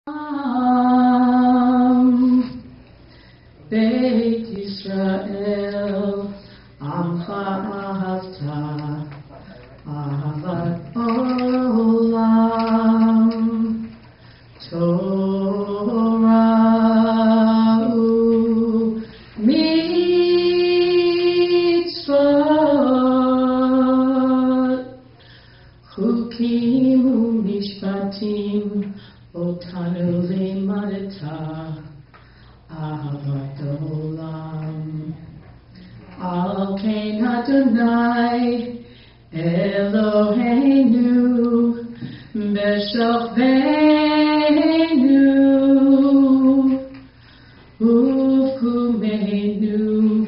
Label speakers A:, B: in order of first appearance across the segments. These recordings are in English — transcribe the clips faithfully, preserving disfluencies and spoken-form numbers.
A: Beit Yisrael, Amcha Ahavta, Ahavat Olam, Torah u'mitzvot, Chukim u'mishpatim, Otanu limadata, Ahavat Olam. Al Kain Adonai Eloheinu B'shochbeinu Ufkumeinu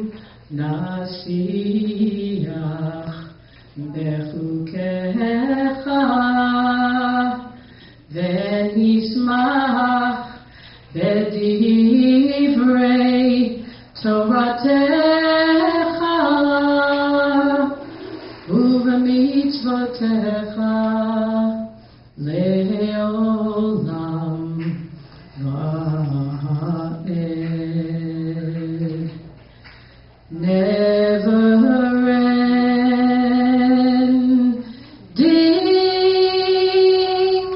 A: Nasiach Bechukecha V'nismach B'divrei Toratecha U'v'mitzvotecha le'olam va'ed. Never-ending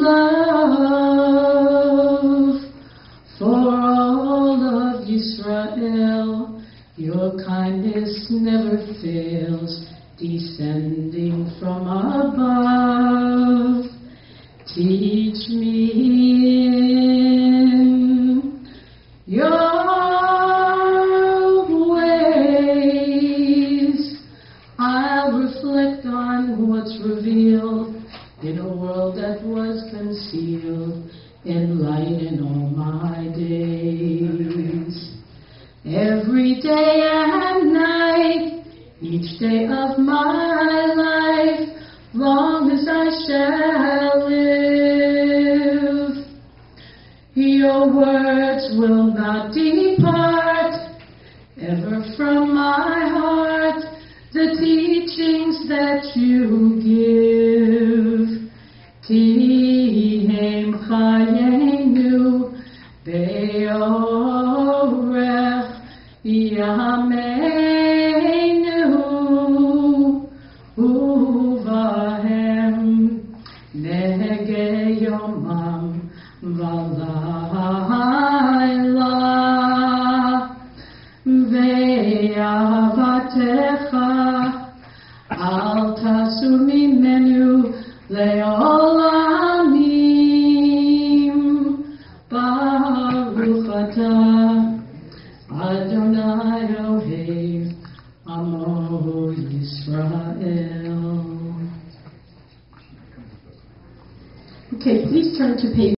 A: love for all of Yisrael, your kindness never fails, descending from above. Teach me in your ways. I'll reflect on what's revealed in a world that was concealed, enlighten all my days. Every day and night, each day of my life, long as I shall live, your words will not depart ever from my heart, the teachings that you give. Tihem chayenu be'orech yameinu uvahem nege yomam v'layla ve'avatecha al tasu mimenu le'olamim. Baruch atah Adonai Elohim Amo Yisrael. Okay, please turn to page